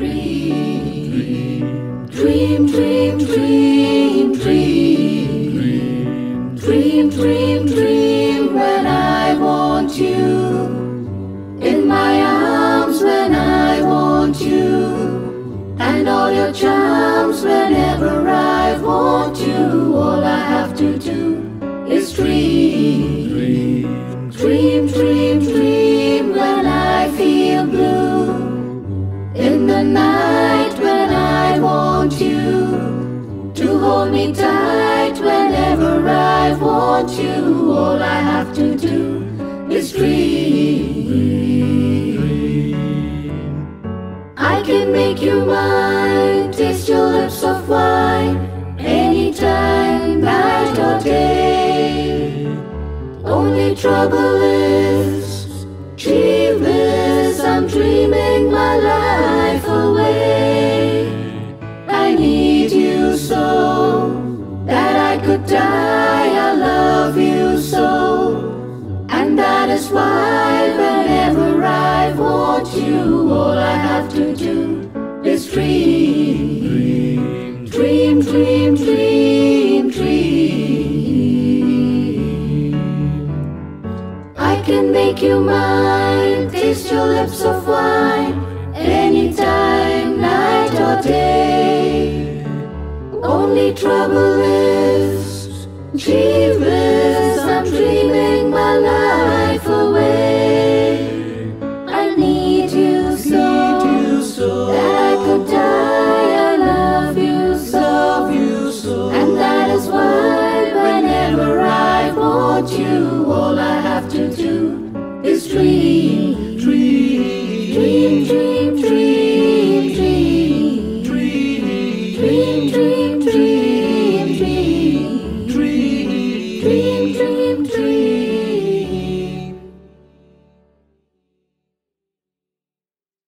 Dream, dream, dream, dream, dream, dream, dream, dream when I want you in my arms, when I want you, and all your charms whenever I want you. All I have to do is dream, dream, dream, dream when I feel blue, in the night when I want you to hold me tight whenever I want you. All I have to do is dream. I can make you mine, taste your lips of wine, anytime, night or day. Only trouble is, gee whiz, I'm dreaming my life away. I need you so that I could die. I love you so, and that is why whenever I want you, all I have to do is dream, dream, dream, dream, dream. I can make you mine, taste your lips of wine, anytime, night or day. Only trouble is, gee whiz, I'm dreaming my life away. I need you so that I could die. I love you so, and that is why whenever I want you, all I have to do is dream.